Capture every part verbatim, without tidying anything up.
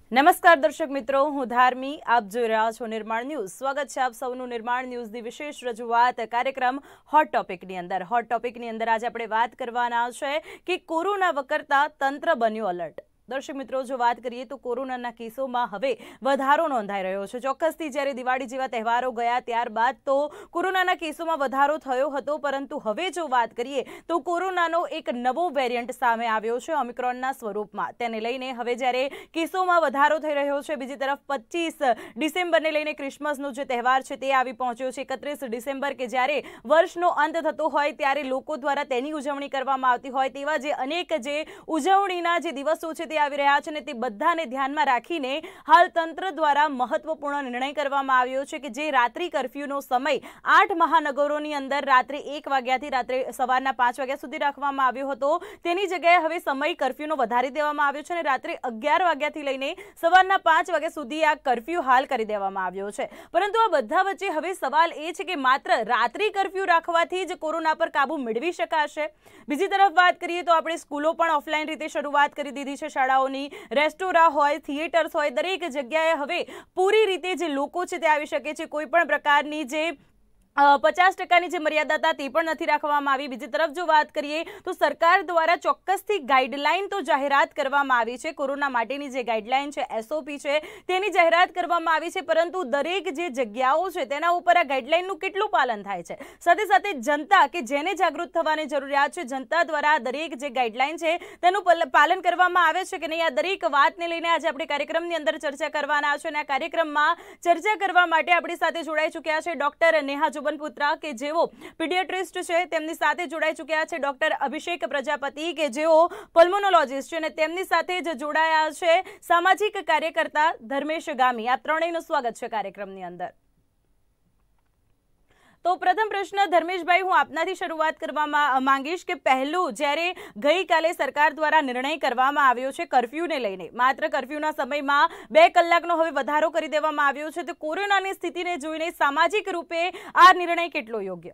નમસ્કાર દર્શક મિત્રો, હું ધાર્મી, આપ જોઈ રહ્યા છો નિર્માણ ન્યૂઝ। સ્વાગત છે આપ સૌનું નિર્માણ ન્યૂઝની વિશેષ રજૂઆત કાર્યક્રમ હોટ ટોપિકની અંદર। હોટ ટોપિકની અંદર આજે આપણે વાત કરવાના છે કે કોરોના વકરતા તંત્ર બન્યું અલર્ટ। દર્શક મિત્રો, જો વાત કરીએ તો કોરોનાના કેસોમાં હવે વધારો નોંધાઈ રહ્યો છે। ચોક્કસથી જ્યારે દિવાળી જેવા તહેવારો ગયા ત્યારબાદ તો કોરોનાના કેસોમાં વધારો થયો હતો, પરંતુ હવે જો વાત કરીએ તો કોરોનાનો એક નવો વેરિયન્ટ સામે આવ્યો છે ઓમિક્રોનના સ્વરૂપમાં। તેને લઈને હવે જ્યારે કેસોમાં વધારો થઈ રહ્યો છે, બીજી તરફ પચીસ ડિસેમ્બરને લઈને ક્રિસમસનો જે તહેવાર છે તે આવી પહોંચ્યો છે। એકત્રીસ ડિસેમ્બર કે જ્યારે વર્ષનો અંત થતો હોય ત્યારે લોકો દ્વારા તેની ઉજવણી કરવામાં આવતી હોય તેવા જે અનેક જે ઉજવણીના જે દિવસો છે તે આવી રહ્યા છે ને તે બધાને ધ્યાનમાં રાખીને હાલ તંત્ર દ્વારા મહત્વપૂર્ણ નિર્ણય કરવામાં આવ્યો છે કે જે રાત્રિ કર્ફ્યુનો સમય આઠ મહાનગરોની અંદર રાત્રે એક વાગ્યાથી રાત્રે સવારના પાંચ વાગ્યા સુધી રાખવામાં આવ્યો હતો, તેની જગ્યાએ હવે સમય કર્ફ્યુનો વધારી દેવામાં આવ્યો છે અને રાત્રે અગિયાર વાગ્યાથી લઈને સવારના પાંચ વાગ્યા સુધી આ કર્ફ્યુ હાલ કરી દેવામાં આવ્યો છે। પરંતુ આ બધા વચ્ચે હવે સવાલ એ છે કે માત્ર રાત્રિ કર્ફ્યુ રાખવાથી જ કોરોના પર કાબુ મેળવી શકાશે? બીજી તરફ વાત કરીએ તો આપણે સ્કૂલો પણ ઓફલાઈન રીતે શરૂઆત કરી દીધી છે। શાળાઓની, રેસ્ટોરાં હોય, થિયેટર્સ હોય, દરેક જગ્યાએ હવે પૂરી રીતે જે લોકો છે તે આવી શકે છે। કોઈ પણ પ્રકારની જે પચાસ ટકાની જે મર્યાદા હતા તે પણ નથી રાખવામાં આવી। બીજી તરફ જો વાત કરીએ તો સરકાર દ્વારા ચોક્કસથી ગાઈડલાઈન તો જાહેરાત કરવામાં આવી છે। કોરોના માટેની જે ગાઈડલાઈન છે, એસઓપી છે, તેની જાહેરાત કરવામાં આવી છે, પરંતુ દરેક જે જગ્યાઓ છે તેના ઉપર આ ગાઈડલાઈનનું કેટલું પાલન થાય છે? સાથે સાથે જનતા કે જેને જાગૃત થવાની જરૂરિયાત છે, જનતા દ્વારા દરેક જે ગાઈડલાઈન છે તેનું પાલન કરવામાં આવે છે કે નહીં, આ દરેક વાતને લઈને આજે આપણે કાર્યક્રમની અંદર ચર્ચા કરવાના છે। અને આ કાર્યક્રમમાં ચર્ચા કરવા માટે આપણી સાથે જોડાઈ ચૂક્યા છે ડોક્ટર નેહા પુત્રા કે જેઓ પીડિયાટ્રિસ્ટ છે, તેમની સાથે જોડાઈ ચૂક્યા છે ડોક્ટર અભિષેક પ્રજાપતિ કે જેઓ પલ્મોનોલોજીસ્ટ છે, અને તેમની સાથે જ જોડાયા છે સામાજિક કાર્યકર્તા ધર્મેશ ગામી। આ ત્રણેયનું સ્વાગત છે કાર્યક્રમની અંદર। તો પ્રથમ પ્રશ્ન ધર્મેશભાઈ, હું આપનાથી શરૂઆત કરવા માંગીશ કે પહેલું જ્યારે ગઈકાલે સરકાર દ્વારા નિર્ણય કરવામાં આવ્યો છે કર્ફ્યુને લઈને, માત્ર કર્ફ્યુના સમયમાં બે કલાકનો હવે વધારો કરી દેવામાં આવ્યો છે, તો કોરોનાની સ્થિતિને જોઈને સામાજિક રૂપે આ નિર્ણય કેટલો યોગ્ય?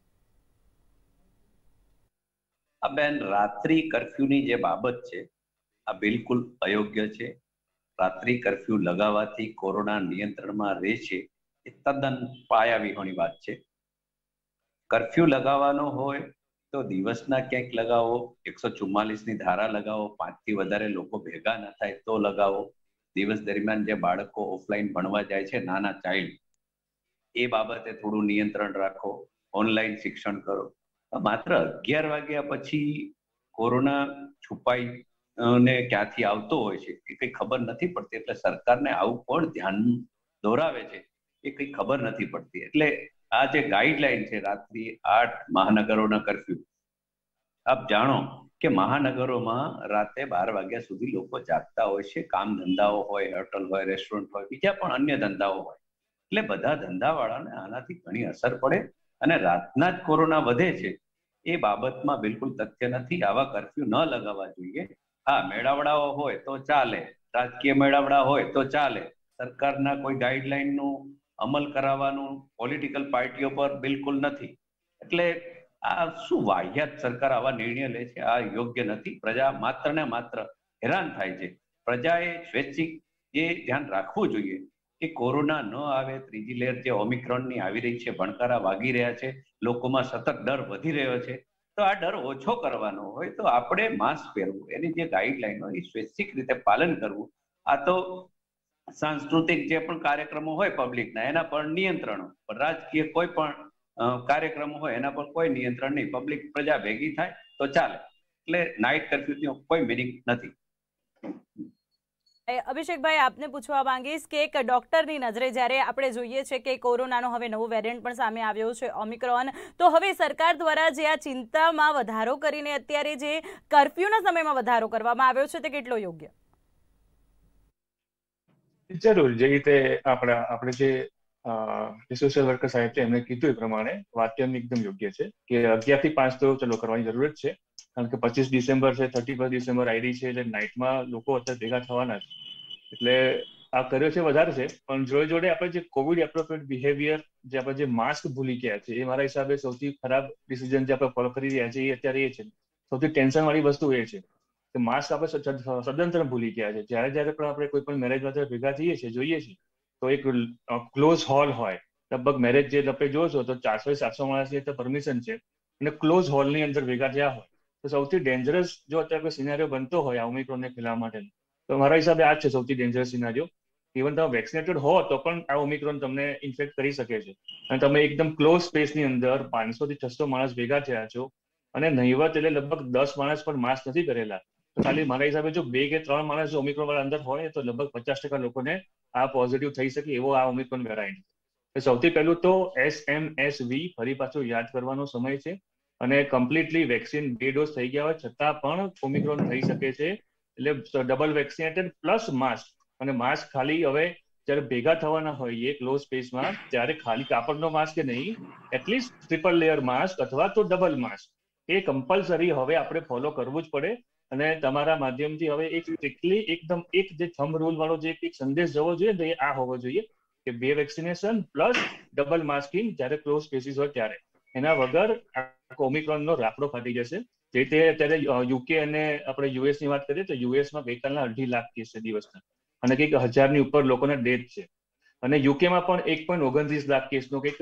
આ બેન, રાત્રિ કર્ફ્યુની જે બાબત છે આ બિલકુલ અયોગ્ય છે। રાત્રિ કર્ફ્યુ લગાવવાથી કોરોના નિયંત્રણમાં રહે છે એ તદ્દન પાયાવિહોણી વાત છે। કર્ફ્યુ લગાવવાનો હોય તો દિવસના ક્યાંક લગાવો, એકસો ચુમ્માલીસ ની ધારા લગાવો, પાંચ થી વધારે લોકો ભેગા ન થાય તો લગાવો। દિવસ દરમિયાન જે બાળકો ઓફલાઈન ભણવા જાય છે, નાના ચાઇલ્ડ, એ બાબતે થોડું નિયંત્રણ રાખો, ઓનલાઈન શિક્ષણ કરો। માત્ર અગિયાર વાગ્યા પછી કોરોના છુપાઈ ને ક્યાંથી આવતો હોય છે એ કઈ ખબર નથી પડતી, એટલે સરકારને આવું પણ ધ્યાન દોરાવે છે એ કઈ ખબર નથી પડતી। એટલે આ જે ગાઈડલાઈન છે રાત્રિ આઠ મહાનગરોના કર્ફ્યુ, આપ જાણો કે મહાનગરોમાં રાતે બાર વાગ્યા સુધી લોકો જાગતા હોય છે, કામ ધંધાઓ હોય, હોટલ હોય, રેસ્ટોરન્ટ હોય, બીજા પણ અન્ય ધંધાઓ હોય, એટલે બધા ધંધાવાળાને આનાથી ઘણી અસર પડે અને રાતના જ કોરોના વધે છે એ બાબતમાં બિલકુલ તથ્ય નથી। આવા કર્ફ્યુ ન લગાવવા જોઈએ। હા, મેળાવડાઓ હોય તો ચાલે, રાજકીય મેળાવડા હોય તો ચાલે, સરકારના કોઈ ગાઈડલાઈનનું અમલ કરાવવાનું પોલિટિકલ પાર્ટીઓ પર બિલકુલ નથી। એટલે આ શું વાહિયાત સરકાર આવા નિર્ણય લે છે, આ યોગ્ય નથી। પ્રજા માત્ર ને માત્ર હેરાન થાય છે। પ્રજાએ સ્વૈચ્છિક એ ધ્યાન રાખવું જોઈએ કે કોરોના ન આવે, ત્રીજી લહેર જે ઓમિક્રોનની આવી રહી છે, ભણકારા વાગી રહ્યા છે, લોકોમાં સતત ડર વધી રહ્યો છે, તો આ ડર ઓછો કરવાનો હોય તો આપણે માસ્ક પહેરવું, એની જે ગાઈડલાઈન હોય એ સ્વૈચ્છિક રીતે પાલન કરવું। આ તો સાંસ્કૃતિક જે પણ કાર્યક્રમો હોય પબ્લિકના એના પર નિયંત્રણો, રાજકીય કોઈ પણ કાર્યક્રમો હોય એના પર કોઈ નિયંત્રણ નહીં, પબ્લિક પ્રજા ભેગી થાય તો ચાલે। એટલે નાઇટ કર્ફ્યુથી કોઈ મિનિંગ નથી। અભિષેકભાઈ, આપને પૂછવા માંગીશ કે એક ડોક્ટરની નજરે જ્યારે આપણે જોઈએ છે કે કોરોનાનો હવે નવો વેરિયન્ટ પણ સામે આવ્યો છે ઓમિક્રોન, તો હવે સરકાર દ્વારા જે આ ચિંતામાં વધારો કરીને અત્યારે જે કર્ફ્યુના સમયમાં વધારો કરવામાં આવ્યો છે તે કેટલો યોગ્ય? જરૂર, જે રીતે આપણા આપણે જે સોશિયલ વર્કર સાહેબ છે એમણે કીધું એ પ્રમાણે વાત એમની એકદમ યોગ્ય છે કે અગિયાર થી પાંચ તો ચલો કરવાની જરૂર જ છે, કારણ કે પચીસ ડિસેમ્બર છે, થર્ટી ફર્સ્ટ ડિસેમ્બર આવી રહી છે, એટલે નાઇટમાં લોકો અત્યારે ભેગા થવાના છે, એટલે આ કર્યો છે વધારે છે। પણ જોડે જોડે આપણે જે કોવિડ એપ્રોપ્રિએટ બિહેવિયર, જે આપણે જે માસ્ક ભૂલી ગયા છે, એ મારા હિસાબે સૌથી ખરાબ ડિસિઝન જે આપણે ફોલો કરી રહ્યા છે એ અત્યારે એ છે, સૌથી ટેન્શન વાળી વસ્તુ એ છે। કે માસ્ક આપણે સદંતર ભૂલી ગયા છે. જ્યારે જ્યારે પણ આપણે કોઈ પણ મેરેજમાં ભેગા થઈએ છીએ જોઈએ છીએ તો એક ક્લોઝ હોલ હોય, લગભગ મેરેજ જે તમે જોશો તો ચારસો સાતસો માણસની તો પરમિશન છે અને ક્લોઝ હોલની અંદર ભેગા થયા હોય તો સૌથી ડેન્જરસ જો અત્યારે કોઈ સિનારીઓ બનતો હોય આ ઓમિક્રોનને ફેલાવવા માટે, તો મારા હિસાબે આ જ છે સૌથી ડેન્જરસ સિનારીઓ. ઇવન તમે વેક્સિનેટેડ હો તો પણ આ ઓમિક્રોન તમને ઇન્ફેક્ટ કરી શકે છે અને તમે એકદમ ક્લોઝ સ્પેસની અંદર પાંચસો થી છસો માણસ ભેગા થયા છો અને નહીવત એટલે લગભગ દસ માણસ પણ માસ્ક નથી કરેલા તો ખાલી મારા હિસાબે જો બે કે ત્રણ માણસ જો ઓમિક્રોન વાળા અંદર હોય તો લગભગ પચાસ ટકા લોકોને આ પોઝિટિવ થઈ શકે એવો આ ઓમિક્રોન વેરાયન્ટ. સૌથી પહેલું તો એસ એમ એસ વી ફરી પાછું યાદ કરવાનો સમય છે અને કમ્પ્લીટલી વેક્સિન બે ડોઝ થઈ ગયા હોય છતાં પણ ઓમિક્રોન થઈ શકે છે. એટલે ડબલ વેક્સિનેટેડ પ્લસ માસ્ક, અને માસ્ક ખાલી હવે જયારે ભેગા થવાના હોય ક્લોઝ સ્પેસમાં ત્યારે ખાલી કાપડનો માસ્ક નહીં, એટલીસ્ટ ટ્રિપલ લેયર માસ્ક અથવા તો ડબલ માસ્ક એ કમ્પલસરી હવે આપણે ફોલો કરવું જ પડે. અને તમારા માધ્યમથી હવે એક સ્ટ્રિક્ટલી એકદમ એક જે થંબ રૂલ વાળો જે એક સંદેશ જવો જોઈએ તો એ આ હોવો જોઈએ કે બે વેક્સિનેશન પ્લસ ડબલ માસ્કિંગ જ્યારે ક્લોઝ સ્પેસીસ હોય ત્યારે. એના વગર ઓમિક્રોનનો રાફડો ફાટી જશે. જે રીતે અત્યારે યુકે અને આપણે યુએસ ની વાત કરીએ તો યુએસમાં ગઈકાલના અઢી લાખ કેસ છે દિવસના અને કંઈક હજારની ઉપર લોકોના ડેથ છે અને યુકેમાં પણ એક પોઈન્ટ ઓગણત્રીસ લાખ કેસનો કંઈક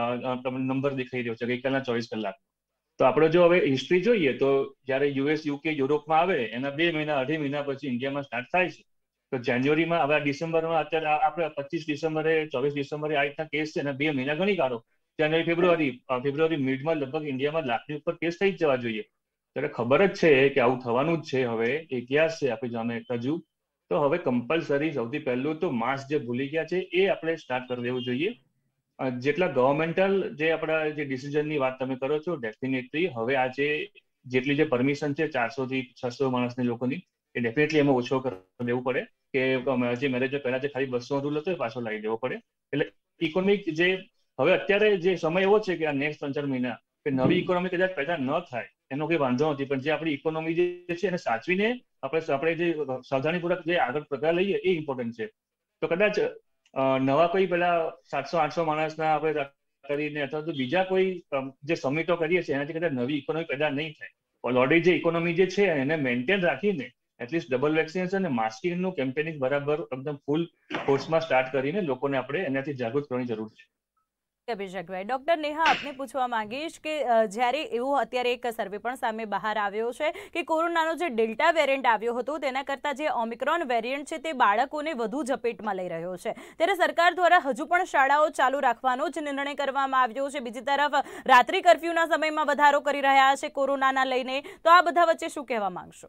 નંબર દેખાઈ રહ્યો છે ગઈકાલના ચોવીસ કલાક. તો આપણે જો હવે હિસ્ટ્રી જોઈએ તો જયારે યુએસ યુકે યુરોપમાં આવે એના બે મહિના અઢી મહિના પછી ઇન્ડિયામાં સ્ટાર્ટ થાય છે. તો જાન્યુઆરીમાં હવે ડિસેમ્બરમાં અત્યારે આપણે પચીસ ડિસેમ્બરે ચોવીસ ડિસેમ્બરે આ રીતના કેસ છે અને બે મહિના ગણી કાઢો જાન્યુઆરી ફેબ્રુઆરી ફેબ્રુઆરી મિડમાં લગભગ ઇન્ડિયામાં લાખની ઉપર કેસ થઈ જ જવા જોઈએ. ત્યારે ખબર જ છે કે આવું થવાનું જ છે. હવે ઇતિહાસ છે આપણે જાણે રજૂ. તો હવે કમ્પલસરી સૌથી પહેલું તો માસ્ક જે ભૂલી ગયા છે એ આપણે સ્ટાર્ટ કરી દેવું જોઈએ. જેટલા ગવર્મેન્ટલ જે આપણા જે ડિસિઝનની વાત તમે કરો છો ડેફિનેટલી હવે આજે જેટલી જે પરમિશન છે ચારસો થી છસો માણસની લોકોની એ ડેફિનેટલી એમાં ઓછો કરી દેવું પડે કે જે મેરેજ પહેલા જે ખાલી બસો રૂલ હતો એ પાછો લાવી દેવો પડે. એટલે ઇકોનોમિક જે હવે અત્યારે જે સમય એવો છે કે આ નેક્સ્ટ ત્રણ ચાર મહિના કે નવી ઇકોનોમી કદાચ પેદા ન થાય એનો કોઈ વાંધો નથી, પણ જે આપણી ઇકોનોમી જે છે એને સાચવીને આપણે આપણે જે સાવધાનીપૂર્વક જે આગળ પગલાં લઈએ એ ઇમ્પોર્ટન્ટ છે. તો કદાચ નવા કોઈ પેલા સાતસો આઠસો માણસના આપણે કરીને અથવા તો બીજા કોઈ જે સમિટો કરીએ છીએ એનાથી કદાચ નવી ઇકોનોમી પેદા નહીં થાય. ઓલરેડી જે ઇકોનોમી જે છે એને મેન્ટેન રાખીને એટલીસ્ટ ડબલ વેક્સિનેશન અને માસ્કિંગનું કેમ્પેનિંગ બરાબર એકદમ ફૂલ ફોર્સમાં સ્ટાર્ટ કરીને લોકોને આપણે એનાથી જાગૃત કરવાની જરૂર છે. અભિષેકભાઈ, ડોક્ટર નેહા આપને પૂછવા માંગીશ કે જ્યારે એવું અત્યારે એક સર્વે પણ સામે બહાર આવ્યો છે કે કોરોનાનો જે ડેલ્ટા વેરિયન્ટ આવ્યો હતો તેના કરતાં જે ઓમિક્રોન વેરિયન્ટ છે તે બાળકોને વધુ ઝપેટમાં લઈ રહ્યો છે. ત્યારે સરકાર દ્વારા હજુ પણ શાળાઓ ચાલુ રાખવાનો જ નિર્ણય કરવામાં આવ્યો છે. બીજી તરફ રાત્રિ કર્ફ્યુના સમયમાં વધારો કરી રહ્યા છે કોરોનાના લઈને. તો આ બધા વચ્ચે શું કહેવા માંગશો?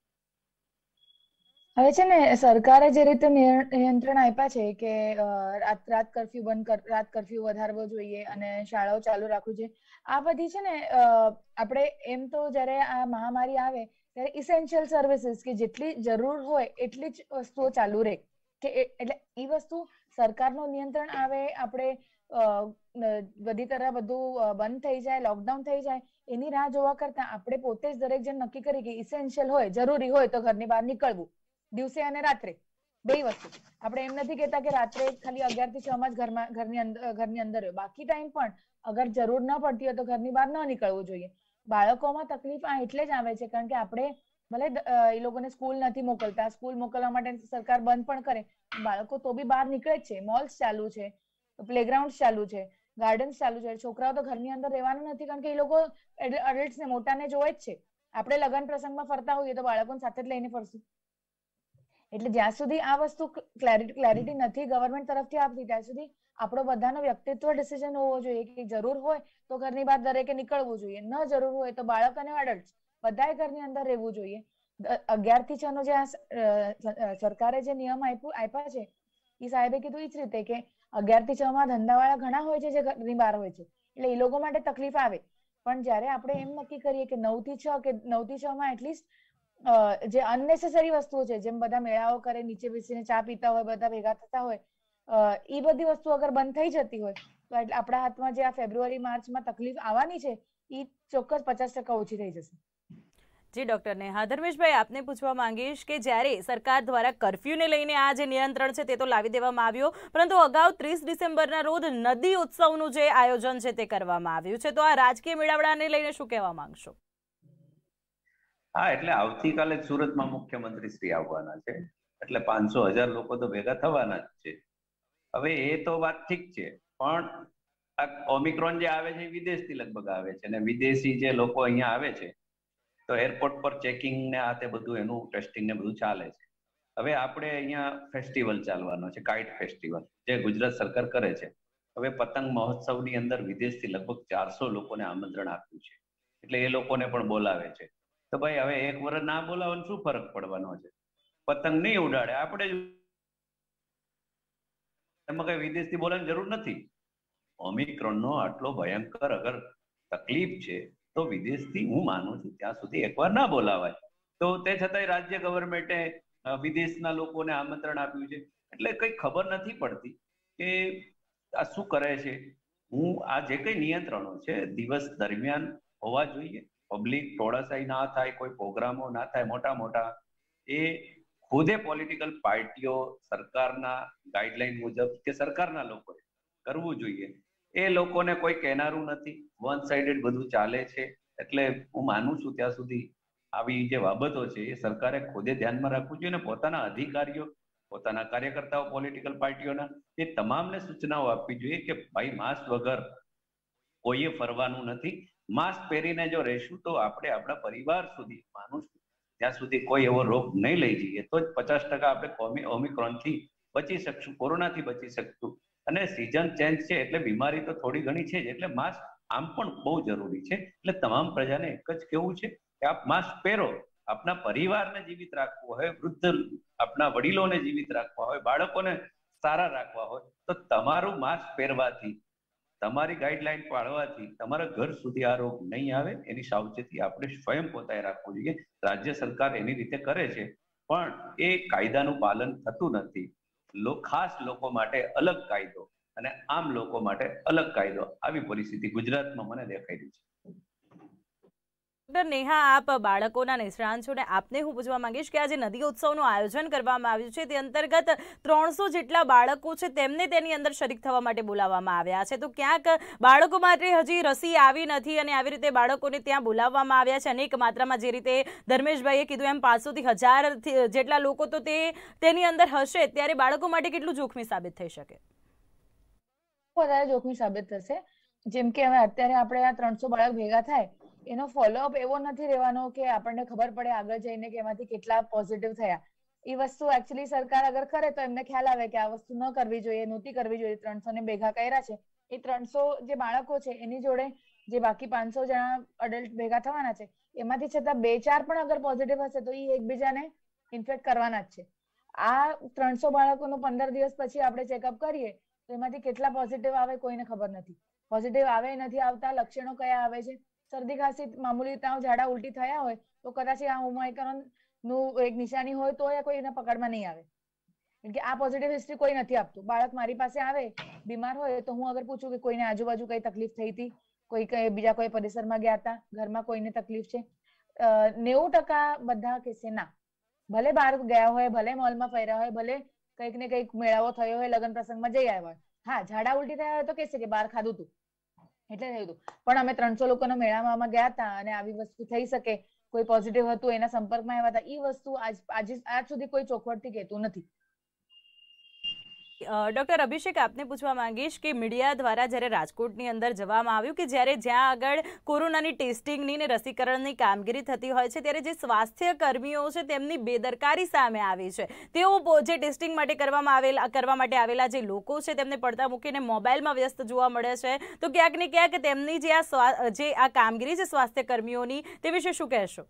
હવે છે ને સરકારે જે રીતે નિયંત્રણ આપ્યા છે કે રાત રાત કર્ફ્યુ બંધ કર રાત કર્ફ્યુ વધારવો જોઈએ અને શાળાઓ ચાલુ રાખવું જોઈએ, આ બધી છે ને આપણે એમ તો જયારે આ મહામારી આવે ત્યારે ઇસેન્શિયલ સર્વિસીસ કે જેટલી જરૂર હોય એટલી જ વસ્તુઓ ચાલુ રહે કે એટલે એ વસ્તુ સરકારનું નિયંત્રણ આવે, આપણે બધી તરફ બધું બંધ થઈ જાય, લોકડાઉન થઈ જાય એની રાહ જોવા કરતા આપણે પોતે જ દરેક જણ નક્કી કરી કે ઇસેન્શિયલ હોય, જરૂરી હોય તો ઘરની બહાર નીકળવું દિવસે અને રાત્રે બે વસ્તુ. આપણે એમ નથી કહેતા કે રાત્રે ખાલી અગિયાર થી છ માં જ ઘરમાં ઘરની અંદર ઘરની અંદર હોય, બાકી ટાઈમ પણ અગર જરૂર ન પડતી હોય તો ઘરની બહાર ન નીકળવું જોઈએ. બાળકોમાં તકલીફ આ એટલે જ આવે છે કારણ કે આપણે ભલે એ લોકોને સ્કૂલ નથી મોકલતા, સ્કૂલ મોકલવા માટે સરકાર બંધ પણ કરે, બાળકો તો બી બહાર નીકળે જ છે. મોલ્સ ચાલુ છે, પ્લેગ્રાઉન્ડ ચાલુ છે, ગાર્ડન્સ ચાલુ છે. છોકરાઓ તો ઘરની અંદર રહેવાનું નથી કારણ કે એ લોકો એડલ્ટ્સ ને મોટાને જોવે જ છે. આપણે લગ્ન પ્રસંગમાં ફરતા હોઈએ તો બાળકોને સાથે જ લઈને ફરશું. એટલે જ્યાં સુધી આ વસ્તુ ક્લેરિટી ક્લેરિટી નથી ગવર્મેન્ટ તરફથી આપતી ત્યાં સુધી આપણો બધાનો વ્યક્તિત્વ ડિસિઝન હોવો જોઈએ કે જરૂર હોય તો ઘરની બહાર દરેકે નીકળવું જોઈએ, ન જરૂર હોય તો બાળક અને એડલ્ટ બધાએ ઘરની અંદર રહેવું જોઈએ. અગિયાર થી છ નો જે આ સરકારે જે નિયમ આપ્યું આપ્યા છે એ સાહેબે કીધું એ જ રીતે કે અગિયાર થી છ માં ધંધાવાળા ઘણા હોય છે જે ઘરની બહાર હોય છે એટલે એ લોકો માટે તકલીફ આવે. પણ જયારે આપણે એમ નક્કી કરીએ કે નવ થી છ કે નવ થી છ માં એટલીસ્ટ જે અનનેસેસરી વસ્તુઓ છે જેમ બધા મેળાઓ કરે, નીચે બેસીને ચા પીતા હોય, બધા ભેગા થતા હોય, એ બધી વસ્તુ અગર બંધ થઈ જતી હોય તો આપણા હાથમાં જે આ ફેબ્રુઆરી માર્ચમાં તકલીફ આવવાની છે એ ચોક્કસ પચાસ ટકા ઓછી થઈ જશે. જી ડોક્ટર નેહા. ધર્મેશભાઈ, આપને પૂછવા માંગીશ કે જ્યારે સરકાર દ્વારા કર્ફ્યુને લઈને આ જે નિયંત્રણ છે તે તો લાવી દેવામાં આવ્યો, પરંતુ અગાઉ ત્રીસ ડિસેમ્બરના રોજ નદી ઉત્સવનું જે આયોજન છે તે કરવામાં આવ્યું છે. તો આ રાજકીય મેળાવડાને લઈને શું કહેવા માંગશો? હા, એટલે આવતીકાલે સુરતમાં મુખ્યમંત્રી શ્રી આવવાના છે, એટલે પાંચસો હજાર લોકો તો ભેગા થવાના જ છે. હવે એ તો વાત ઠીક છે, પણ આ ઓમિક્રોન જે આવે છે એ વિદેશથી લગભગ આવે છે, અને વિદેશી જે લોકો અહીંયા આવે છે તો એરપોર્ટ પર ચેકિંગ ને આ તે બધું એનું ટેસ્ટિંગ ને બધું ચાલે છે. હવે આપણે અહીંયા ફેસ્ટિવલ ચાલવાનો છે, કાઇટ ફેસ્ટિવલ, જે ગુજરાત સરકાર કરે છે. હવે પતંગ મહોત્સવની અંદર વિદેશથી લગભગ ચારસો લોકોને આમંત્રણ આપ્યું છે, એટલે એ લોકોને પણ બોલાવે છે. તો ભાઈ હવે એક વર્ષ ના બોલાવવાનો શું ફરક પડવાનો છે? પતંગ નહીં ઉડાડે, આપણે જ એમાં કઈ વિદેશથી બોલાવવાની જરૂર નથી. ઓમિક્રોનનો આટલો ભયંકર અગર તકલીફ છે તો વિદેશથી હું માનું છું ત્યાં સુધી એકવાર ના બોલાવાય. તો તે છતાંય રાજ્ય ગવર્મેન્ટે વિદેશના લોકોને આમંત્રણ આપ્યું છે, એટલે કઈ ખબર નથી પડતી કે આ શું કરે છે. હું આ જે કઈ નિયંત્રણો છે દિવસ દરમિયાન હોવા જોઈએ, પબ્લિક ટોળાશાહી ના થાય, કોઈ પ્રોગ્રામો ના થાય મોટા મોટા, એ ખુદે પોલિટિકલ પાર્ટીઓ સરકારના ગાઈડલાઈન મુજબ કે સરકારના લોકોએ કરવું જોઈએ. એ લોકોને કોઈ કહેનારું નથી, વન સાઇડેડ બધું ચાલે છે. એટલે હું માનું છું ત્યાં સુધી આવી જે બાબતો છે એ સરકારે ખુદે ધ્યાનમાં રાખવું જોઈએ, ને પોતાના અધિકારીઓ, પોતાના કાર્યકર્તાઓ, પોલિટિકલ પાર્ટીઓના એ તમામને સૂચનાઓ આપવી જોઈએ કે ભાઈ માસ્ક વગર કોઈએ ફરવાનું નથી. માસ્ક પહેરીને જો રહેશું તો આપણે આપણા પરિવાર સુધી, માનું છું ત્યાં સુધી કોઈ એવો રોગ નહીં લઈ જઈએ તો જ પચાસ ટકા આપણે ઓમિક્રોનથી બચી શકશું, કોરોનાથી બચી શકશું. અને સિઝન ચેન્જ છે એટલે બીમારી તો થોડી ઘણી છે જ, એટલે માસ્ક આમ પણ બહુ જરૂરી છે. એટલે તમામ પ્રજાને એક જ કહેવું છે કે આપ માસ્ક પહેરો. આપના પરિવારને જીવિત રાખવો હોય, વૃદ્ધ આપના વડીલોને જીવિત રાખવા હોય, બાળકોને સારા રાખવા હોય તો તમારું માસ્ક પહેરવાથી, તમારી ગાઈડલાઈન પાળવાથી તમારા ઘર સુધી આ રોગ નહીં આવે. એની સાવચેતી આપણે સ્વયં પોતાએ રાખવું જોઈએ. રાજ્ય સરકાર એની રીતે કરે છે પણ એ કાયદાનું પાલન થતું નથી. ખાસ લોકો માટે અલગ કાયદો અને આમ લોકો માટે અલગ કાયદો, આવી પરિસ્થિતિ ગુજરાતમાં મને દેખાઈ રહી છે. ડોક્ટર નેહા, આપ બાળકોના નિષ્ણાંત છો ને આપને હું પૂછવા માંગીશ કે આજે નદી ઉત્સવનું આયોજન કરવામાં આવ્યું છે, તે અંતર્ગત ત્રણસો જેટલા બાળકો છે તેમને તેની અંદર શરીક થવા માટે બોલાવવામાં આવ્યા છે. તો ક્યાંક બાળકો માટે હજી રસી આવી નથી અને આવી રીતે બાળકોને ત્યાં બોલાવવામાં આવ્યા છે અનેક માત્રામાં. જે રીતે ધર્મેશભાઈએ કીધું એમ પાંચસોથી હજાર જેટલા લોકો તો તે તેની અંદર હશે, ત્યારે બાળકો માટે કેટલું જોખમી સાબિત થઈ શકે? વધારે જોખમી સાબિત થશે. જેમ કે હવે અત્યારે આપણે આ ત્રણસો બાળક ભેગા થાય, એનો ફોલોઅપ એવો નથી રહેવાનો કે આપણને ખબર પડે આગળ જઈને કે એમાંથી કેટલા પોઝિટિવ થયા. એ વસ્તુ એકચ્યુઅલી સરકાર અગર કરે તો એમને ખ્યાલ આવે કે આ વસ્તુ ન કરવી જોઈએ, નહોતી કરવી જોઈએ. ત્રણસો ને ભેગા કર્યા છે, એ ત્રણસો જે બાળકો છે એની જોડે જે બાકી પાંચસો જણા અડલ્ટ ભેગા થવાના છે, એમાંથી છતાં બે ચાર પણ અગર પોઝિટિવ હશે તો એ એકબીજાને ઇન્ફેક્ટ કરવાના જ છે. આ ત્રણસો બાળકોનું પંદર દિવસ પછી આપણે ચેકઅપ કરીએ તો એમાંથી કેટલા પોઝિટિવ આવે કોઈને ખબર નથી. પોઝિટિવ આવે નથી આવતા, લક્ષણો કયા આવે છે, શરદી ખાંસી, મામૂલી તાવ, ઝાડા ઉલટી થયા હોય તો કદાચ આ ઓમિક્રોન નું એક નિશાની હોય તો કોઈને પકડમાં નહીં આવે. કે આ પોઝિટિવ હિસ્ટ્રી કોઈ નથી આપતું. બાળક મારી પાસે આવે બીમાર હોય તો હું અગર પૂછું કે કોઈને આજુબાજુ કઈ તકલીફ થઈ હતી, કોઈ કઈ બીજા કોઈ પરિસરમાં ગયા હતા, ઘરમાં કોઈને તકલીફ છે, નેવું ટકા બધા કહેશે ના. ભલે બહાર ગયા હોય, ભલે મોલમાં ફર્યા હોય, ભલે કંઈક ને કંઈક મેળાવો થયો હોય, લગ્ન પ્રસંગમાં જઈ આવ્યા હોય, હા ઝાડા ઉલટી થયા હોય તો કહેશે કે બહાર ખાધું હતું એટલે થયું હતું. પણ અમે ત્રણસો લોકોના મેળામાં ગયા હતા અને આવી વસ્તુ થઈ શકે, કોઈ પોઝિટિવ હતું, એના સંપર્કમાં આવ્યા હતા, એ વસ્તુ આજ આજે આજ સુધી કોઈ ચોખવટથી કહેતું નથી. ડોક્ટર અભિષેક, આપને પૂછવા માંગીશ કે મીડિયા દ્વારા જ્યારે રાજકોટની અંદર જવામાં આવ્યું કે જ્યારે જ્યાં આગળ કોરોનાની ટેસ્ટિંગની ને રસીકરણની કામગીરી થતી હોય છે ત્યારે જે સ્વાસ્થ્ય કર્મીઓ છે તેમની બેદરકારી સામે આવી છે. તેઓ જે ટેસ્ટિંગ માટે કરવામાં આવેલા કરવા માટે આવેલા જે લોકો છે તેમને પડતા મૂકીને મોબાઈલમાં વ્યસ્ત જોવા મળે છે. તો ક્યાંક ને ક્યાંક તેમની જે આ જે આ કામગીરી છે સ્વાસ્થ્ય કર્મીઓની, તે વિશે શું કહેશો?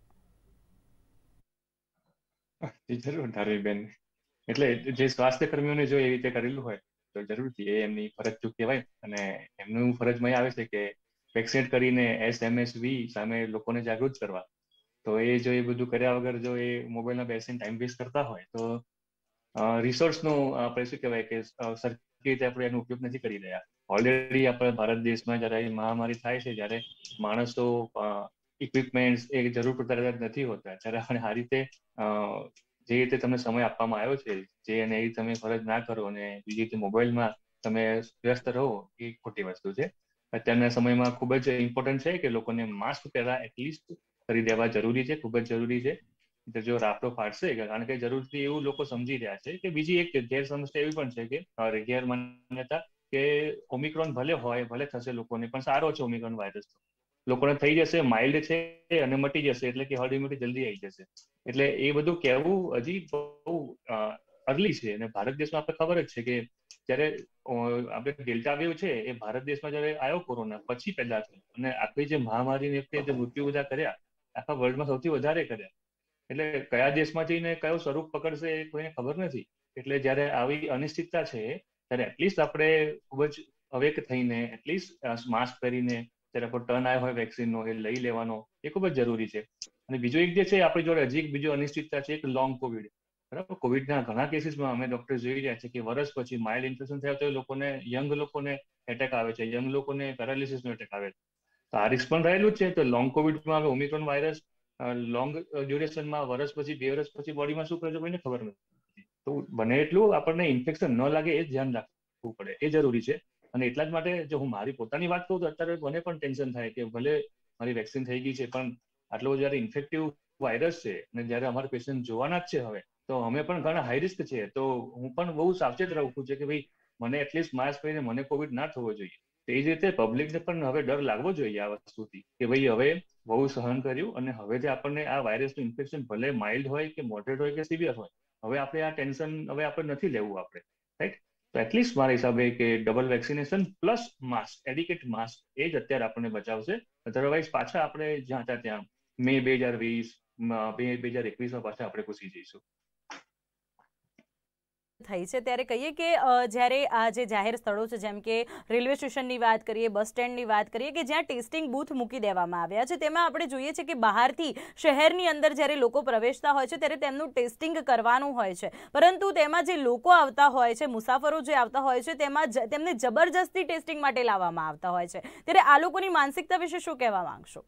જરૂર ધારીબેન, એટલે જે સ્વાસ્થ્ય કર્મીઓને જો એ રીતે કરેલું હોય તો જરૂરથી એ એમની ફરજ ચૂક કહેવાય. અને એમનું ફરજમાં આવે છે કે વેક્સિનેટ કરીને એસ એમ એસ વી સામે લોકોને જાગૃત કરવા. તો એ જો એ બધું કર્યા વગર જો એ મોબાઈલમાં બેસીને ટાઈમ વેસ્ટ કરતા હોય તો રિસોર્સનો આપણે શું કહેવાય કે સરખી રીતે આપણે એનો ઉપયોગ નથી કરી રહ્યા. ઓલરેડી આપણા ભારત દેશમાં જ્યારે મહામારી થાય છે, જ્યારે માણસો ઇક્વિપમેન્ટ્સ એ જરૂર પડતા નથી હોતા, ત્યારે આપણે આ રીતે જે રીતે તમને સમય આપવામાં આવ્યો છે, જે અને એ તમે ફરજ ના કરો અને બીજી રીતે મોબાઈલમાં તમે વ્યસ્ત રહો, એ ખોટી વસ્તુ છે. અત્યારના સમયમાં ખૂબ જ ઇમ્પોર્ટન્ટ છે કે લોકોને માસ્ક પહેલા એટલીસ્ટ કરી દેવા જરૂરી છે, ખૂબ જ જરૂરી છે. જો રાફડો ફાટશે, કારણ કે જરૂરથી એવું લોકો સમજી રહ્યા છે કે બીજી એક ગેર સમસ્યા એવી પણ છે કે ગેર માન્યતા કે ઓમિક્રોન ભલે હોય, ભલે થશે લોકોને, પણ સારો છે ઓમિક્રોન વાયરસ, લોકોને થઈ જશે, માઇલ્ડ છે અને મટી જશે, એટલે કે હર્ડ ઇમ્યુનિટી જલ્દી આવી જશે. એટલે એ બધું કહેવું હજી બહુ અર્લી છે. અને ભારત દેશમાં આપણે ખબર જ છે કે જયારે આપણે ડેલ્ટા વેવ છે એ ભારત દેશમાં જયારે આવ્યો કોરોના પછી પેદા થયો, અને આખી જે મહામારીને જે મૃત્યુ બધા કર્યા આખા વર્લ્ડમાં સૌથી વધારે કર્યા. એટલે કયા દેશમાં જઈને કયો સ્વરૂપ પકડશે એ કોઈને ખબર નથી. એટલે જયારે આવી અનિશ્ચિતતા છે ત્યારે એટલીસ્ટ આપણે ખૂબ જ અવેક થઈને એટલીસ્ટ માસ્ક પહેરીને જયારે કોઈ ટર્ન આવ્યો હોય વેક્સિનનો એ લઈ લેવાનો એ ખૂબ જ જરૂરી છે. અને બીજું એક જે છે આપણી જોડે હજી એક બીજો અનિશ્ચિતતા છે, એક લોંગ કોવિડ. બરાબર, કોવિડના ઘણા કેસીસમાં અમે ડોક્ટર જોઈ રહ્યા છે કે વર્ષ પછી માઇલ્ડ ઇન્ફેક્શન થયા તો એ લોકોને, યંગ લોકોને એટેક આવે છે, યંગ લોકોને પેરાલિસિસનો એટેક આવે છે. તો આ રિસ્ક પણ રહેલું જ છે. તો લોંગ કોવિડમાં હવે ઓમિક્રોન વાયરસ લોંગ ડ્યુરેશનમાં વર્ષ પછી, બે વર્ષ પછી બોડીમાં શું કરે છે કોઈને ખબર નથી. તો બને એટલું આપણને ઇન્ફેક્શન ન લાગે એ ધ્યાન રાખવું પડે, એ જરૂરી છે. અને એટલા જ માટે જો હું મારી પોતાની વાત કરું તો અત્યારે મને પણ ટેન્શન થાય કે ભલે મારી વેક્સિન થઈ ગઈ છે, પણ આટલો જયારે ઇન્ફેક્ટિવ વાયરસ છે અને જયારે અમારા પેશન્ટ જોવાના જ છે હવે, તો અમે પણ ઘણા હાઈ રિસ્ક છે. તો હું પણ બહુ સાવચેત રહું છું કે ભાઈ મને એટલીસ્ટ માસ્ક પહેરીને મને કોવિડ ના થવો જોઈએ. એ જ રીતે પબ્લિકને પણ હવે ડર લાગવો જોઈએ આ વસ્તુથી કે ભાઈ હવે બહુ સહન કર્યું અને હવેથી આપણને આ વાયરસનું ઇન્ફેક્શન ભલે માઇલ્ડ હોય કે મોડરેટ હોય કે સિવિયર હોય, હવે આપણે આ ટેન્શન હવે આપણે નથી લેવું આપણે, રાઈટ? તો એટલીસ્ટ મારા હિસાબે કે double vaccination plus mask, adequate mask, એ જ અત્યારે આપણને બચાવશે. અધરવાઇઝ પાછા આપણે જ્યાં હતા ત્યાં મે બે હજાર વીસ બે બે હજાર એકવીસમાં પાછા આપણે ઘૂસી જઈશું. થઈ છે ત્યારે કહીએ કે જ્યારે આ જે જાહેર સ્થળો છે, જેમ કે રેલવે સ્ટેશનની વાત કરીએ, બસ સ્ટેન્ડની વાત કરીએ, કે જ્યાં ટેસ્ટિંગ બૂથ મૂકી દેવામાં આવ્યા છે, તેમાં આપણે જોઈએ છે કે બહારથી શહેરની અંદર જ્યારે લોકો પ્રવેશતા હોય છે ત્યારે તેમનું ટેસ્ટિંગ કરવાનું હોય છે, પરંતુ તેમાં જે લોકો આવતા હોય છે, મુસાફરો જે આવતા હોય છે, તેમાં તેમને જબરજસ્તી ટેસ્ટિંગ માટે લાવવામાં આવતા હોય છે. ત્યારે આ લોકોની માનસિકતા વિશે શું કહેવા માંગશો?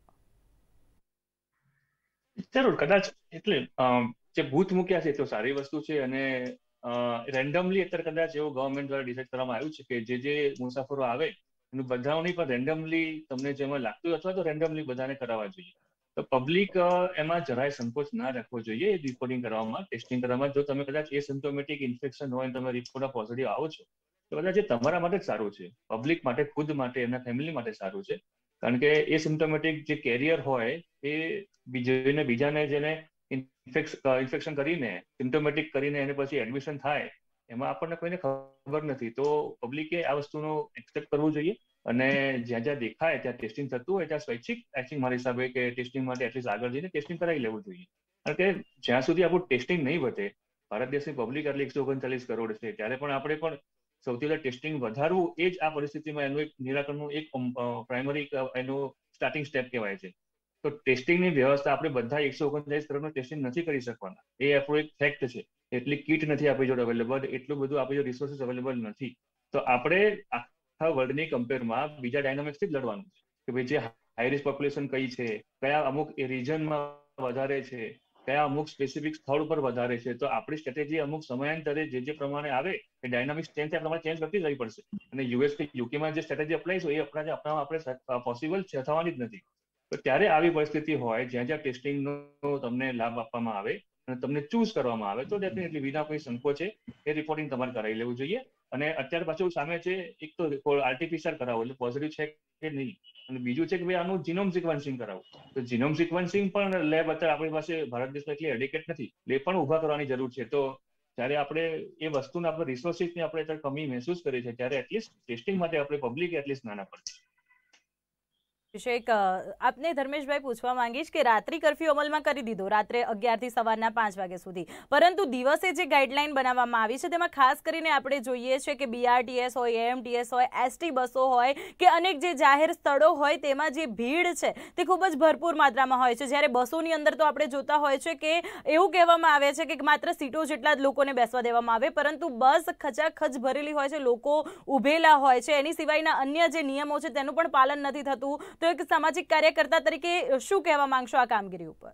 જરૂર, કદાચ એટલે જે બૂથ મૂક્યા છે તો સારી વસ્તુ છે. અને રેન્ડમલી અત્યારે કદાચ એવું ગવર્મેન્ટ દ્વારા ડિસાઇડ કરવામાં આવ્યું છે કે જે જે મુસાફરો આવે એનું બધાઓની પણ રેન્ડમલી તમને જેમાં લાગતું અથવા તો રેન્ડમલી બધાને કરાવવા જોઈએ. તો પબ્લિક એમાં જરાય સંકોચ ના રાખવો જોઈએ રિપોર્ટિંગ કરવામાં, ટેસ્ટિંગ કરવામાં. જો તમે કદાચ એ સિમ્પ્ટોમેટિક ઇન્ફેક્શન હોય તમે રિપોર્ટમાં પોઝિટિવ આવો છો તો કદાચ એ તમારા માટે જ સારું છે, પબ્લિક માટે, ખુદ માટે, એમના ફેમિલી માટે સારું છે. કારણ કે એ સિમ્પ્ટોમેટિક જે કેરિયર હોય એ બીજાને બીજાને જેને ઇન્ફેક્શન કરીને, સિમ્પ્ટોમેટિક કરીને એને પછી એડમિશન થાય, એમાં આપણને કોઈને ખબર નથી. તો પબ્લિકે આ વસ્તુનું એક્સેપ્ટ કરવું જોઈએ અને જ્યાં જ્યાં દેખાય ત્યાં ટેસ્ટિંગ થતું હોય ત્યાં સ્વૈચ્છિક ટેસ્ટિંગ, મારી હિસાબે કે ટેસ્ટિંગ માટે એટલીસ્ટ આગળ જઈને ટેસ્ટિંગ કરાવી લેવું જોઈએ. કારણ કે જ્યાં સુધી આપણું ટેસ્ટિંગ નહીં વધે, ભારત દેશની પબ્લિક આટલી એકસો ઓગણચાલીસ કરોડ છે, ત્યારે પણ આપણે પણ સૌથી વધારે ટેસ્ટિંગ વધારવું એ જ આ પરિસ્થિતિમાં એનું એક નિરાકરણનું એક પ્રાઇમરી એનું સ્ટાર્ટિંગ સ્ટેપ કહેવાય છે. તો ટેસ્ટિંગની વ્યવસ્થા આપણે બધા એકસો ઓગણચાલીસ કરોડનું ટેસ્ટિંગ નથી કરી શકવાના, એ આપણો એક ફેક્ટ છે. એટલી કીટ નથી આપણી જોડે અવેલેબલ, એટલું બધું આપણી જોડે રિસોર્સિસ અવેલેબલ નથી. તો આપણે આખા વર્લ્ડની કમ્પેરમાં બીજા ડાયનામિક્સથી જ લડવાનું છે કે ભાઈ જે હાઈ રિસ્ક પોપ્યુલેશન કઈ છે, કયા અમુક રીજનમાં વધારે છે, કયા અમુક સ્પેસિફિક સ્થળ પર વધારે છે. તો આપણી સ્ટ્રેટેજી અમુક સમયાંતરે જે જે પ્રમાણે આવે એ ડાયનામિક્સ ચેન્જ થાય પ્રમાણે ચેન્જ કરતી રહેવી પડશે. અને યુએસ કે યુકેમાં જે સ્ટ્રેટેજી અપ્લાય છે એ અપનાવવા આપણે પોસિબલ છે, થવાની જ નથી. તો ત્યારે આવી પરિસ્થિતિ હોય જ્યાં જ્યાં ટેસ્ટિંગનો તમને લાભ આપવામાં આવે અને તમને ચૂઝ કરવામાં આવે તો ડેફિનેટલી વિના કોઈ સંકોચે એ રિપોર્ટિંગ તમારે કરાવી લેવું જોઈએ. અને અત્યારે પાછું સામે છે, એક તો આરટીપીસીઆર કરાવો એટલે પોઝિટિવ છે કે નહીં, અને બીજું છે કે ભાઈ આનું જીનોમ સિક્વન્સિંગ કરાવો. તો જીનોમ સિક્વન્સિંગ પણ લેબ અત્યારે આપણી પાસે ભારત દેશમાં એટલી એડિકેટ નથી, એ પણ ઉભા કરવાની જરૂર છે. તો જ્યારે આપણે એ વસ્તુને આપણે રિસોર્સિસની આપણે અત્યારે કમી મહેસૂસ કરી છે ત્યારે એટલીસ્ટ ટેસ્ટિંગ માટે આપણે પબ્લિક એટલીસ્ટ નાના પડશે. વિષયક આપને ધર્મેશભાઈ પૂછવા માંગીશ કે રાત્રિ કર્ફ્યુ અમલમાં કરી દીધો રાત્રે અગિયાર થી સવારના પાંચ વાગ્યા સુધી, પરંતુ દિવસે જે ગાઈડલાઈન બનાવવામાં આવી છે તેમાં ખાસ કરીને આપણે જોઈએ છે કે બીઆરટીએસ હોય, એએમટીએસ હોય, એસટી બસો હોય કે અનેક જે જાહેર સ્થળો હોય તેમાં જે ભીડ છે તે ખૂબ જ ભરપૂર માત્રામાં હોય છે. જ્યારે બસોની અંદર તો આપણે જોતા હોય છે કે એવું કહેવામાં આવે છે કે માત્ર સીટો જેટલા જ લોકોને બેસવા દેવામાં આવે, પરંતુ બસ ખચાખચ ભરેલી હોય છે, લોકો ઉભેલા હોય છે. એની સિવાયના અન્ય જે નિયમો છે તેનું પણ પાલન નથી થતું. તો એક સામાજિક કાર્યકર્તા તરીકે શું કહેવા માંગશો આ કામગીરી ઉપર?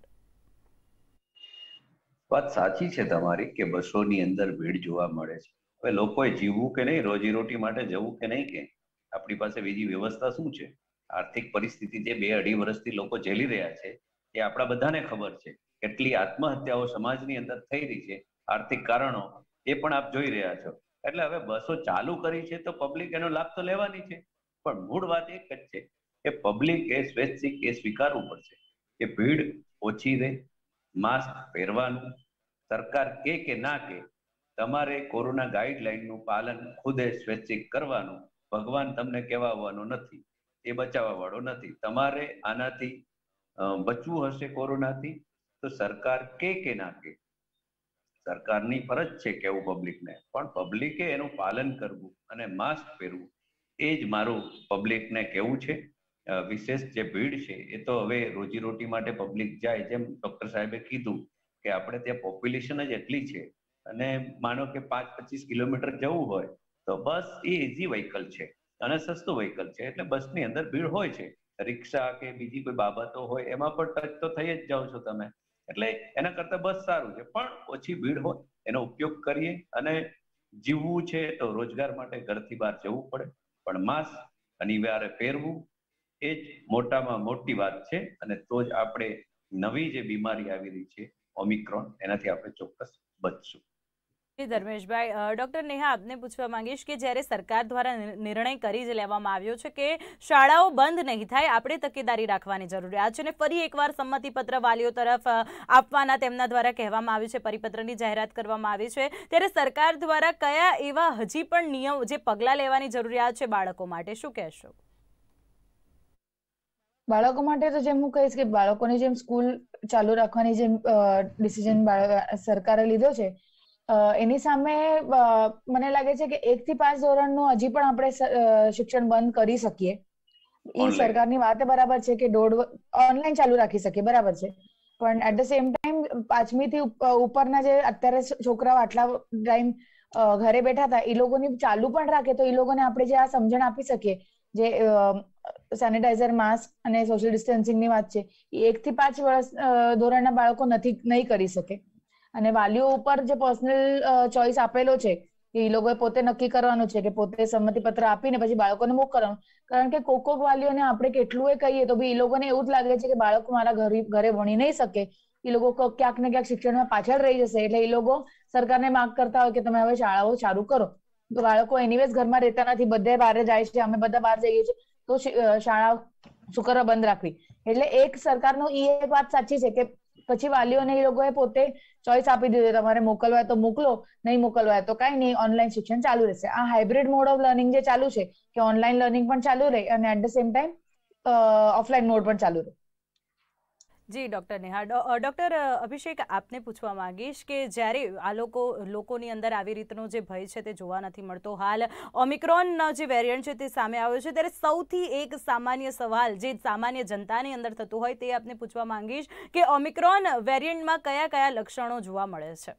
વાત સાચી છે તમારી કે બસોની અંદર ભીડ જોવા મળે છે. હવે લોકોએ જીવવું કે નહીં, રોજીરોટી માટે જવું કે નહીં, કે આપણી પાસે બીજી વ્યવસ્થા શું છે? આર્થિક પરિસ્થિતિ જે બે અઢી વર્ષથી લોકો ઝેલી રહ્યા છે એ આપણા બધાને ખબર છે. કેટલી આત્મહત્યાઓ સમાજની અંદર થઈ રહી છે, આર્થિક કારણો એ પણ આપ જોઈ રહ્યા છો. એટલે હવે બસો ચાલુ કરી છે તો પબ્લિક એનો લાભ તો લેવાની છે, પણ મૂળ વાત એક જ છે કે પબ્લિક એ સ્વૈચ્છિક એ સ્વીકારવું પડશે કે ભીડ ઓછી રહે, માસ્ક પહેરવાનું, સરકાર કે કે ના કે તમારે કોરોના ગાઈડલાઈનનું પાલન ખુદે સ્વૈચ્છિક કરવાનું. ભગવાન તમને કહેવાવાનો નથી, એ બચાવવા વાળો નથી. તમારે આનાથી બચવું હશે કોરોનાથી તો સરકાર કે કે ના કે સરકારની ફરજ છે કેવું પબ્લિકને, પણ પબ્લિકે એનું પાલન કરવું અને માસ્ક પહેરવું એ જ મારું પબ્લિકને કહેવું છે. વિશેષ જે ભીડ છે એ તો હવે રોજીરોટી માટે પબ્લિક જાય, જેમ ડોક્ટર સાહેબે કીધું કે આપણે ત્યાં પોપ્યુલેશન જ એટલી છે અને માનો કે પાંચ પચીસ કિલોમીટર જવું હોય તો બસ એ ઇઝી વ્હીકલ છે અને સસ્તું વ્હીકલ છે, એટલે બસની અંદર ભીડ હોય છે. રિક્ષા કે બીજી કોઈ બાબતો હોય એમાં પણ ટચ તો થઈ જ જાઓ છો તમે, એટલે એના કરતા બસ સારું છે. પણ ઓછી ભીડ હોય એનો ઉપયોગ કરીએ, અને જીવવું છે તો રોજગાર માટે ઘરથી બહાર જવું પડે, પણ માસ્ક અનિવાર્ય પહેરવું એ જ મોટામાં મોટી વાત છે. અને તો જ આપણે નવી જે બીમારી આવી રહી છે ઓમિક્રોન, એનાથી આપણે ચોક્કસ બચશું. ધર્મેશભાઈ, ડોક્ટર નેહા આપને પૂછવા માંગીશ કે જ્યારે સરકાર દ્વારા નિર્ણય કરી જ લેવામાં આવ્યો છે કે શાળાઓ બંધ નહીં થાય, આપણે તકેદારી રાખવાની જરૂરિયાત છે, અને ફરી એકવાર સંમતિપત્ર વાલીઓ તરફ આપવાના તેમના દ્વારા કહેવામાં આવ્યું છે, પરિપત્રની જાહેરાત કરવામાં આવી છે, ત્યારે સરકાર દ્વારા કયા એવા હજી પણ નિયમ જે પગલાં લેવાની જરૂરિયાત છે બાળકો માટે, શું કહેશો? બાળકો માટે તો જેમ હું કહીશ કે બાળકોની જેમ સ્કૂલ ચાલુ રાખવાની જેમ ડિસિઝન સરકારે લીધો છે, એની સામે મને લાગે છે કે એક થી પાંચ ધોરણનું હજી પણ આપણે શિક્ષણ બંધ કરી શકીએ. એ સરકારની વાત બરાબર છે કે દોઢ ઓનલાઈન ચાલુ રાખી શકીએ, બરાબર છે, પણ એટ ધ સેમ ટાઈમ પાંચમી થી ઉપરના જે અત્યારે છોકરાઓ આટલા ટાઈમ ઘરે બેઠા હતા એ લોકોની ચાલુ પણ રાખે તો એ લોકોને આપણે જે આ સમજણ આપી શકીએ, જે સેનિટાઈઝર, માસ્ક અને સોશિયલ ડિસ્ટન્સિંગની વાત છે, એ એક થી પાંચ વર્ષ ધોરણના બાળકો નથી નહીં કરી શકે. અને વાલીઓ ઉપર જે પર્સનલ ચોઇસ આપેલો છે એ લોકોએ પોતે નક્કી કરવાનું છે કે પોતે સંમતિપત્ર આપીને પછી બાળકોને મોકલવાનું. કારણ કે કોક કોક વાલીઓને આપણે કેટલું એ કહીએ તો બી એ લોકોને એવું જ લાગે છે કે બાળકો મારા ઘરે ભણી નહીં શકે, એ લોકો ક્યાંક ને ક્યાંક શિક્ષણમાં પાછળ રહી જશે, એટલે એ લોકો સરકારને માંગ કરતા હોય કે તમે હવે શાળાઓ ચાલુ કરો. તો બાળકો એનીવેઝ ઘરમાં રહેતા નથી, બધે બહાર જાય છે, અમે બધા બહાર જઈએ છીએ, તો શાળા શું કરવા બંધ રાખવી? એટલે એક સરકારનો એ એક વાત સાચી છે કે પછી વાલીઓને એ લોકોએ પોતે ચોઈસ આપી દીધી, તમારે મોકલવા હોય તો મોકલો, નહીં મોકલવા હોય તો કઈ નહીં, ઓનલાઈન શિક્ષણ ચાલુ રહેશે. આ હાઇબ્રિડ મોડ ઓફ લર્નિંગ જે ચાલુ છે કે ઓનલાઈન લર્નિંગ પણ ચાલુ રહે અને at the same time offline mode પણ ચાલુ રહે. જી ડૉક્ટર નેહા, ડૉક્ટર અભિષેક આપને પૂછવા માંગીશ કે જ્યારે આ લોકો લોકોની અંદર આવી રીતનો જે ભય છે તે જોવા નથી મળતો, હાલ ઓમિક્રોનનો જે વેરિયન્ટ છે તે સામે આવ્યો છે, ત્યારે સૌથી એક સામાન્ય સવાલ જે સામાન્ય જનતાની અંદર થતું હોય તે આપને પૂછવા માંગીશ કે ઓમિક્રોન વેરિયન્ટમાં કયા કયા લક્ષણો જોવા મળે છે?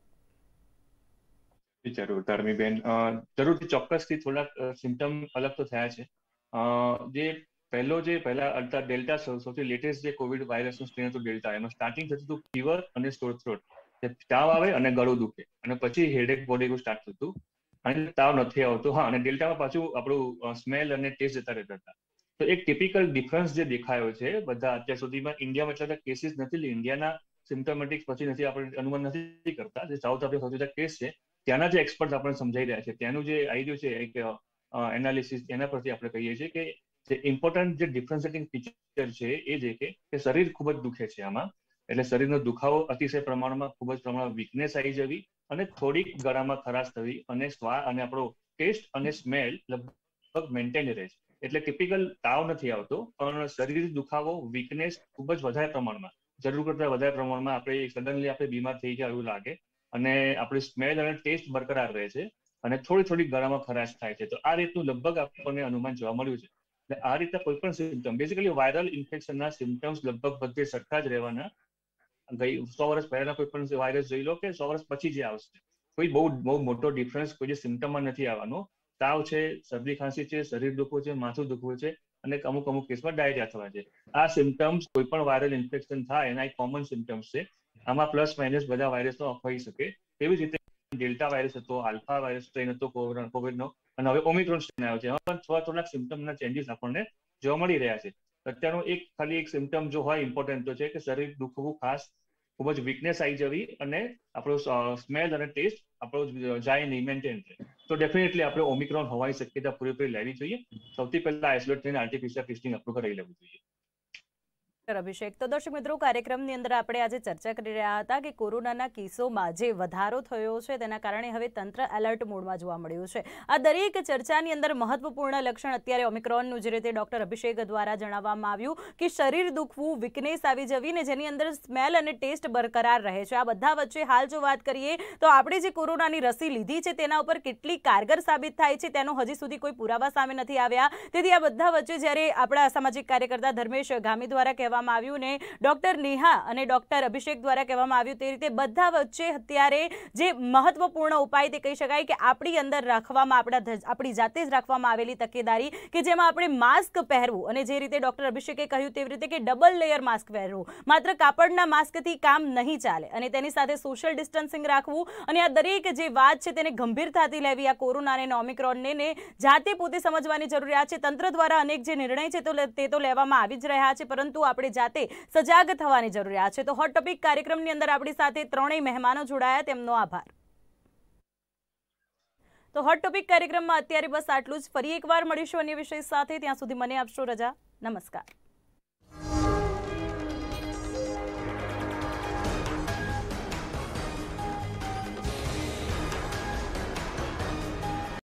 જરૂર ધર્મીબેન, જરૂરથી ચોક્કસથી થોડાક સિમ્ટમ અલગ તો થયા છે. જે પહેલો જે પહેલા ડેલ્ટા સૌથી લેટેસ્ટ જે કોવિડ વાયરસનું સ્ટ્રેન હતું ડેલ્ટા, એમાં સ્ટાર્ટિંગ થતું હતું ફીવર અને સ્ટોર થ્રોટ, તાવ આવે અને ગળું દુખે, અને પછી હેડેક બોડી સ્ટાર્ટ થતું અને તાવ નથી આવતો. હા, અને ડેલ્ટામાં પાછું આપણું સ્મેલ અને ટેસ્ટ જતા રહેતા હતા. તો એક ટિપિકલ ડિફરન્સ જે દેખાયો છે બધા અત્યાર સુધીમાં, ઇન્ડિયામાં એટલા કેસીસ નથી, ઇન્ડિયાના સિમ્ટોમેટિક્સ પછી નથી આપણે અનુમાન નથી કરતા, જે સાઉથ આફ્રિકા સૌથી કેસ છે ત્યાંના જે એક્સપર્ટ આપણને સમજાઈ રહ્યા છે, ત્યાંનું જે આવી રહ્યું છે એક એનાલિસિસ, એના પરથી આપણે કહીએ છીએ કે જે ઇમ્પોર્ટન્ટ જે ડિફરન્શિએટિંગ ફીચર છે એ છે કે શરીર ખૂબ જ દુખે છે આમાં, એટલે શરીરનો દુખાવો અતિશય પ્રમાણમાં, ખૂબ જ પ્રમાણમાં વીકનેસ આવી જવી અને થોડીક ગળામાં ખરાશ થવી અને સ્વાદ અને આપણો ટેસ્ટ અને સ્મેલ લગભગ મેન્ટેન રહે છે. એટલે ટિપિકલ તાવ નથી આવતો, પણ શરીર દુખાવો, વીકનેસ ખૂબ જ વધારે પ્રમાણમાં, જરૂર કરતા વધારે પ્રમાણમાં આપણે સડનલી આપણે બીમાર થઈ ગયા એવું લાગે, અને આપણી સ્મેલ અને ટેસ્ટ બરકરાર રહે છે, અને થોડી થોડી ગળામાં ખરાશ થાય છે. તો આ રીતનું લગભગ આપણને અનુમાન જોવા મળ્યું છે. એટલે આ રીતે કોઈ પણ સિમ્ટમ, બેઝિકલી વાયરલ ઇન્ફેક્શનના સિમ્ટમ્સ લગભગ બધે સરખા જ રહેવાના. ગઈ સો વર્ષ પહેલાના કોઈ પણ વાયરસ જોઈ લો કે સો વર્ષ પછી જે આવશે, કોઈ બહુ બહુ મોટો ડિફરન્સ કોઈ જે સિમ્ટમમાં નથી આવવાનો. તાવ છે, શરદી ખાંસી છે, શરીર દુખવું છે, માથું દુખવું છે, અને અમુક અમુક કેસમાં ડાયરિયા થવા છે. આ સિમ્ટમ્સ કોઈ પણ વાયરલ ઇન્ફેક્શન થાય એના એક કોમન સિમ્ટમ્સ છે. આમાં પ્લસ માઇનસ બધા વાયરસનો હોઈ શકે. એવી જ રીતે ડેલ્ટા વાયરસ હતો, આલ્ફા વાયરસ સ્ટ્રેન હતો કોવિડનો, અને હવે ઓમિક્રોન સ્ટ્રેન આવ્યો છે. એમાં પણ થોડા થોડાક સિમ્ટમના ચેન્જીસ આપણને જોવા મળી રહ્યા છે. અત્યારનું એક ખાલી એક સિમ્ટમ જો હોય ઇમ્પોર્ટન્ટ તો છે કે શરીર દુખવું, ખાસ ખૂબ જ વીકનેસ આવી જવી અને આપણો સ્મેલ અને ટેસ્ટ આપણો જાય નહીં, મેન્ટેન રહે. તો ડેફિનેટલી આપણે ઓમિક્રોન હોવાની શક્યતા પૂરેપૂરી લેવી જોઈએ. સૌથી પહેલા આઇસોલેટ થઈને આરટીપીસીઆર ટેસ્ટિંગ આપણું કરાવી લેવું જોઈએ. અભિષેક, તો દર્શક મિત્રો, કાર્યક્રમની અંદર આપણે આજે ચર્ચા કરી રહ્યા હતા કે કોરોનાના કેસોમાં જે વધારો થયો છે તેના કારણે હવે તંત્ર એલર્ટ મોડમાં જોવા મળ્યું છે. આ દરેક ચર્ચાની અંદર મહત્વપૂર્ણ લક્ષણ અત્યારે ઓમિક્રોનનું જે રીતે ડોક્ટર અભિષેક દ્વારા જણાવવામાં આવ્યું કે શરીર દુખવું, વીકનેસ આવી જવી ને જેની અંદર સ્મેલ અને ટેસ્ટ બરકરાર રહે છે. આ બધા વચ્ચે હાલ જો વાત કરીએ તો આપણે જે કોરોનાની રસી લીધી છે તેના ઉપર કેટલી કારગર સાબિત થાય છે તેનો હજી સુધી કોઈ પુરાવા સામે નથી આવ્યા. તેથી આ બધા વચ્ચે જ્યારે આપણા સામાજિક કાર્યકર્તા ધર્મેશ ગામી દ્વારા કહેવામાં આવ્યું ને ડોક્ટર નેહા અને ડોક્ટર અભિષેક દ્વારા કહેવામાં આવ્યું તે રીતે બધા વચ્ચે અત્યારે જે મહત્વપૂર્ણ ઉપાય તે કહી શકાય કે આપણી અંદર રાખવામાં આપણા આપણી જાતે જ રાખવામાં આવેલી તકેદારી કે જેમાં આપણે માસ્ક પહેરવું અને જે રીતે ડોક્ટર અભિષેકે કહ્યું તેવી રીતે કે ડબલ લેયર માસ્ક પહેરવું, માત્ર કાપડના માસ્કથી કામ નહીં ચાલે અને તેની સાથે સોશિયલ ડિસ્ટન્સિંગ રાખવું અને આ દરેક જે વાત છે તેને ગંભીરતાથી લેવી. આ કોરોનાને અને ઓમિક્રોનને ને જાતે પોતે સમજવાની જરૂરિયાત છે. તંત્ર દ્વારા અનેક જે નિર્ણય છે તો તે તો લેવામાં આવી જ રહ્યા છે, પરંતુ આપણે જાતે સજાગ થવાની જરૂરિયાત છે. તો હોટ ટોપિક કાર્યક્રમની અંદર આપણી સાથે ત્રણેય મહેમાનો જોડાયા, તેમનો આભાર. તો હોટ ટોપિક કાર્યક્રમમાં અત્યારે બસ આટલું જ. ફરી એકવાર મળીશું અન્ય વિષય સાથે. ત્યાં સુધી મને આપશો રજા. નમસ્કાર.